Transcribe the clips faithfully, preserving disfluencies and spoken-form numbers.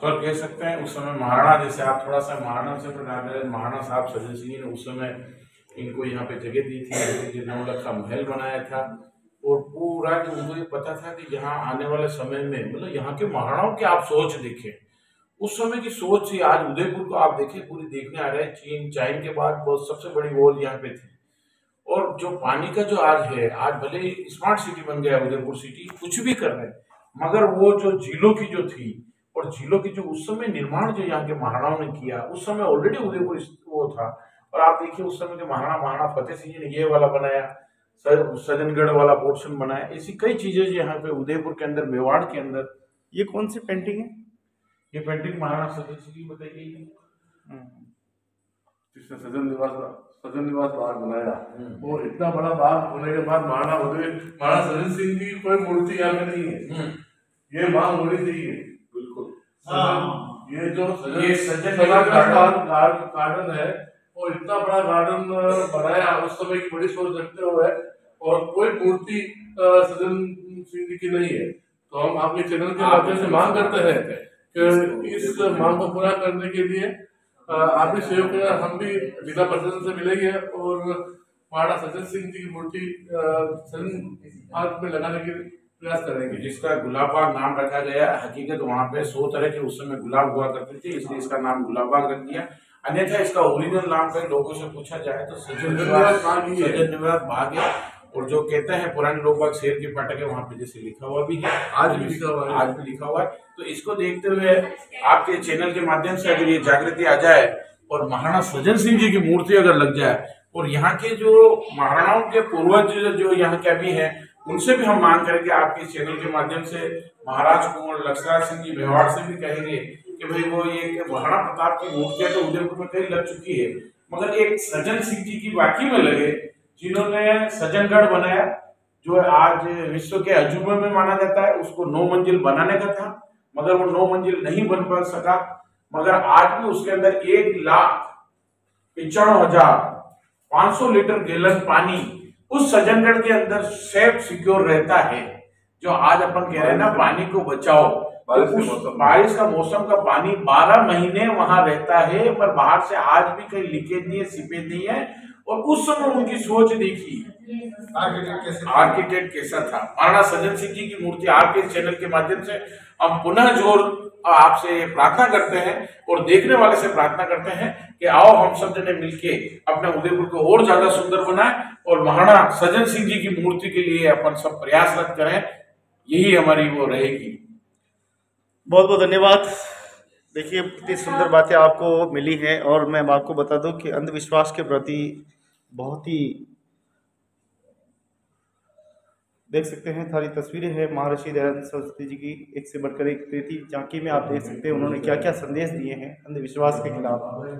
स्वर्ग कह सकते हैं। उस समय महाराणा, जैसे आप थोड़ा सा महाराणा से प्रकार करें, महाराणा साहब सज्जन सिंह जी ने उस समय इनको यहाँ पे जगह दी थी, नवलखा महल बनाया था, और पूरा जो उनको ये पता था कि यहाँ आने वाले समय में, मतलब यहाँ के महाराणाओं की आप सोच देखें, उस समय की सोच ही आज उदयपुर को आप देखें पूरी देखने आ रहे हैं। चीन चाइन के बाद बहुत सबसे बड़ी वॉल यहाँ पे थी। और जो पानी का जो आज है, आज भले ही स्मार्ट सिटी बन गया उदयपुर सिटी, कुछ भी कर रहे हैं, मगर वो जो झीलों की जो थी और झीलों की जो उस समय निर्माण जो यहाँ के महाराणाओं ने किया, उस समय ऑलरेडी उदयपुर वो था। और आप देखिए उस समय जो महाराणा महाराणा फतेह सिंह जी ने ये वाला बनाया, सज्जनगढ़ वाला पोर्शन बनाया, ऐसी कई चीजें जो यहाँ पे उदयपुर के अंदर, मेवाड़ के अंदर। ये कौन सी पेंटिंग है? ये पेंटिंग महाराणा सज्जन सिंह की बताई गई है, जिसने सज्जन निवास सज्जन निवास बाग बनाया। और इतना बड़ा बाग होने के बाद महाराणा उदय महाराणा सज्जन सिंह की कोई मूर्ति यहाँ पे नहीं है। ये बाग होनी चाहिए बिल्कुल। ये जो ये सज्जन निवास गार्डन है, वो इतना बड़ा गार्डन बनाया उस समय की बड़ी सोच रखते हुए, और कोई मूर्ति सज्जन सिंह जी की नहीं है। तो हम आपके चैनल के माध्यम से मांग करते हैं कि इस मांग को पूरा करने के लिए आप भी सहयोग करें। हम भी जिला प्रशासन से मिलेंगे और महाराणा सज्जन सिंह जी की मूर्ति सज्जन पार्क में लगाने के प्रयास करेंगे, जिसका गुलाब बाग नाम रखा गया। हकीकत वहाँ पे सौ तरह के उस समय गुलाब हुआ करते थे, इसलिए इसका नाम गुलाब बाग रख दिया। अन्यथा इसका ओरिजिनल नाम कई लोगों से पूछा जाए तो सज्जन निवास सज्जन निवास बाग है। और जो कहते हैं पुराने लोग बाग शेर की फाटक है, वहाँ पे जैसे लिखा हुआ भी है, आज भी लिखा हुआ है आज भी लिखा हुआ है। तो इसको देखते हुए आपके चैनल के माध्यम से अगर ये जागृति आ जाए और महाराणा सज्जन सिंह जी की मूर्ति अगर लग जाए, और यहाँ के जो महाराणाओं के पूर्वज जो यहाँ के अभी हैं, उनसे भी हम मांग करेंगे आपके चैनल के माध्यम से, महाराज कुंवर लक्ष्मण सिंह जी मेवाड़ से भी कहेंगे कि भाई वो ये महाराणा प्रताप की मूर्तियां तो उदयपुर में कई लग चुकी है, मगर एक सज्जन सिंह जी की वाकई में लगे, जिन्होंने सज्जनगढ़ बनाया, जो आज विश्व के अजूबे में माना जाता है। उसको नौ मंजिल बनाने का था, मगर वो नौ मंजिल नहीं बन पा सका। मगर आज भी उसके अंदर एक लाख पिचानवे हजार पांच सौ लीटर गैलन पानी उस सज्जनगढ़ के अंदर सेफ सिक्योर रहता है। जो आज अपन कह रहे हैं ना, पानी को बचाओ, बारिश तो उस बारिश का मौसम का पानी बारह महीने वहां रहता है, पर बाहर से आज भी कहीं लीकेज नहीं है, सीपेज नहीं है। और उस समय उनकी सोच देखी, आर्किटेक्ट कैसा था। महाराणा सज्जन सिंह जी की मूर्ति आपके चैनल के माध्यम से हम पुनः जोर आपसे प्रार्थना करते हैं और देखने वाले से प्रार्थना करते हैं कि आओ हम सब जने मिलके अपने उदयपुर को और ज्यादा सुंदर बनाएं और महाराणा सज्जन सिंह जी की मूर्ति के लिए अपन सब प्रयासरत करें। यही हमारी वो रहेगी। बहुत बहुत धन्यवाद। देखिए कितनी सुंदर बातें आपको मिली हैं, और मैं आपको बता दूं कि अंधविश्वास के प्रति बहुत ही, देख सकते हैं सारी तस्वीरें हैं महर्षि दयानंद सरस्वती जी की, एक से बढ़कर एक प्रीति झांकी में आप देख सकते हैं उन्होंने क्या क्या संदेश दिए हैं अंधविश्वास के खिलाफ।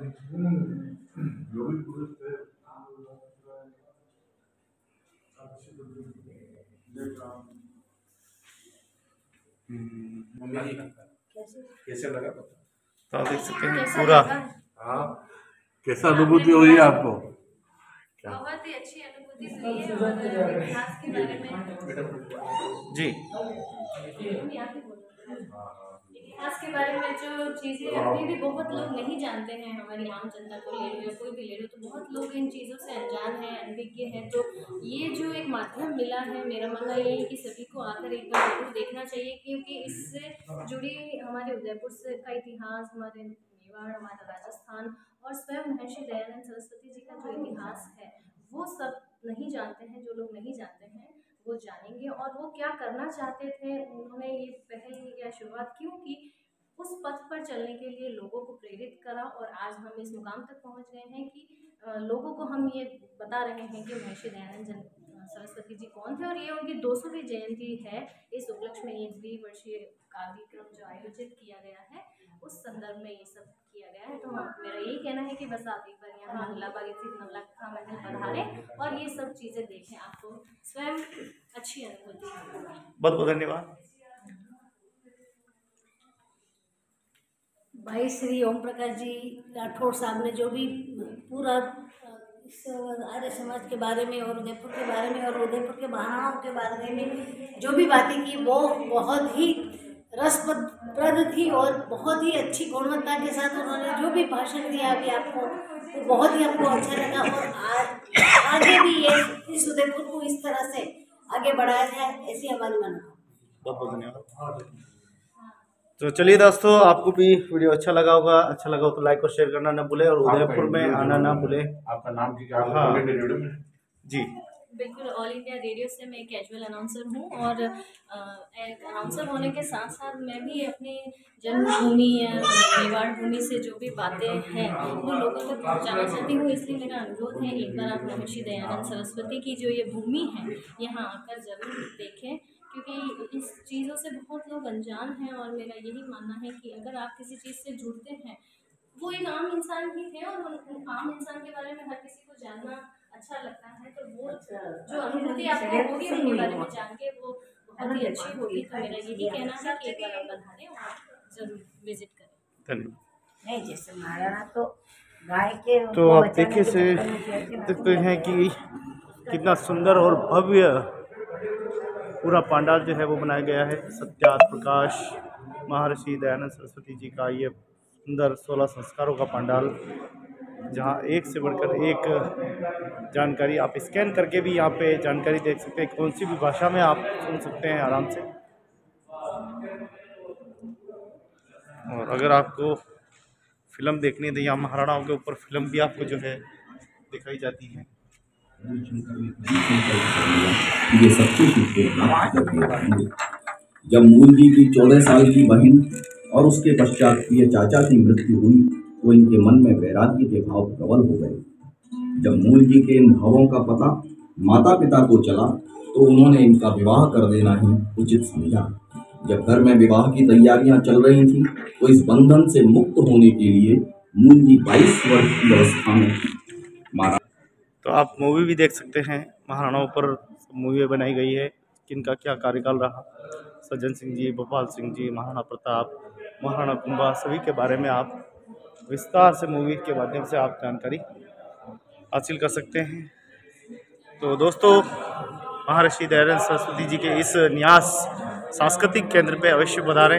कैसे लगा तो आप देख सकते हैं पूरा। हाँ, कैसा अनुभूति हुई है आपको? बहुत ही अच्छी अनुभूति हुई है और इतिहास के बारे में जी इतिहास के बारे में जो चीज़ें अभी भी बहुत लोग नहीं जानते हैं, हमारी आम जनता को ले लो, कोई भी ले लो, तो बहुत लोग इन चीज़ों से अनजान है, अनभिज्ञ है। तो ये जो एक माध्यम मिला है, मेरा मानना ये है कि सभी को आकर एक बार जरूर देखना चाहिए, क्योंकि इससे जुड़ी हमारे उदयपुर से का इतिहास, हमारे मेवाड़, हमारा राजस्थान और स्वयं महर्षि दयानंद सरस्वती जी का जो इतिहास है वो सब नहीं जानते हैं। जो लोग नहीं जानते हैं वो जानेंगे, और वो क्या करना चाहते थे, उन्होंने ये पहल या शुरुआत क्यों की, उस पथ पर चलने के लिए लोगों को प्रेरित करा। और आज हम इस मुकाम तक पहुंच गए हैं कि लोगों को हम ये बता रहे हैं कि महर्षि दयानंद सरस्वती जी कौन थे, और ये उनकी दो सौवीं जयंती है। इस उपलक्ष्य में ये द्विवर्षीय कार्यक्रम जो आयोजित किया गया है, उस संदर्भ में ये सब किया गया है। तो मेरा यही कहना है कि बस आप एक बार यहाँ इलाहाबाद स्थित नवलखा महल पधारें और ये सब चीज़ें देखें, आपको स्वयं अच्छी अनुभूति होगी। बहुत बहुत धन्यवाद। भाई श्री ओम प्रकाश जी राठौड़ साहब ने जो भी पूरा इस आर्य समाज के बारे में और उदयपुर के बारे में और उदयपुर के महाराणाओं के बारे में जो भी बातें की, वो बहुत ही रसप्रद प्रद थी और बहुत ही अच्छी गुणवत्ता के साथ उन्होंने जो भी भाषण दिया अभी आपको, वो बहुत ही हमको अच्छा लगा। और आज आगे भी ये इस उदयपुर को इस तरह से आगे बढ़ाया जाए, ऐसी हमारी मनोकामना। बहुत बहुत धन्यवाद। तो चलिए दोस्तों, आपको भी वीडियो अच्छा लगा होगा, अच्छा लगा हो तो लाइक और शेयर करना ना भूले, और उदयपुर में आना ना भूले। आपका नाम की क्या? हाँ जी बिल्कुल, ऑल इंडिया रेडियो से मैं कैजुअल अनाउंसर हूँ, और अ, एक अनाउंसर होने के साथ साथ मैं भी अपनी जन्मभूमि या मेवाड़ भूमि से जो भी बातें हैं वो लोगों तक पहुँचाना चाहती हूँ। इसलिए मेरा अनुरोध है, एक बार आप महर्षि दयानंद सरस्वती की जो ये भूमि है यहाँ आकर ज़रूर देखें, क्योंकि इस चीज़ों से बहुत लोग अनजान हैं। और मेरा यही मानना है कि अगर आप किसी चीज़ से जुड़ते हैं, वो एक आम इंसान ही थे, और उन, उन आम इंसान के बारे में हर किसी को जानना अच्छा लगता है, तो वो जो अनुभूति आपको होगी उनके बारे में जान के वो बहुत ही अच्छी होगी। तो मेरा यही कहना है कि एक बार आप पधारें और जरूर विजिट करें। धन्यवाद। नहीं, जैसे महाराणा तो गाय के तो आप देखिए से देखते हैं कि कितना सुंदर और भव्य पूरा पंडाल जो है वो बनाया गया है। सत्यार्थ प्रकाश महर्षि दयानंद सरस्वती जी का ये सुंदर सोलह संस्कारों का पंडाल, जहाँ एक से बढ़कर एक जानकारी आप स्कैन करके भी यहाँ पे जानकारी देख सकते हैं। कौन सी भी भाषा में आप सुन सकते हैं आराम से। और अगर आपको फिल्म देखनी है तो यहाँ महाराणाओं के ऊपर फिल्म भी आपको जो है दिखाई जाती है। ये सब कुछ जब मूल जी की चौदह साल की बहन और उसके पश्चात प्रिय चाचा की मृत्यु हुई तो इनके मन में वैराग्य के भाव प्रबल हो गए। जब मूल जी के इन भावों का पता माता पिता को चला तो उन्होंने इनका विवाह कर देना ही उचित समझा। जब घर में विवाह की तैयारियां चल रही थी तो इस बंधन से मुक्त होने के लिए मूल जी बाईस वर्ष की अवस्था में मारा। तो आप मूवी भी देख सकते हैं, महाराणाओं पर मूवी बनाई गई है, किनका क्या कार्यकाल रहा। सज्जन सिंह जी, भोपाल सिंह जी, महाराणा प्रताप, महाराणा कुंभा, सभी के बारे में आप विस्तार से मूवी के माध्यम से आप जानकारी हासिल कर सकते हैं। तो दोस्तों, महर्षि दयानंद सरस्वती जी के इस न्यास सांस्कृतिक केंद्र पे अवश्य पधारें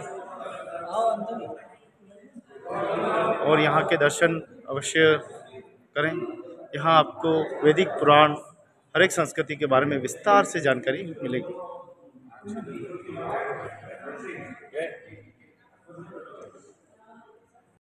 और यहाँ के दर्शन अवश्य करें। यहाँ आपको वैदिक पुराण, हर एक संस्कृति के बारे में विस्तार से जानकारी मिलेगी।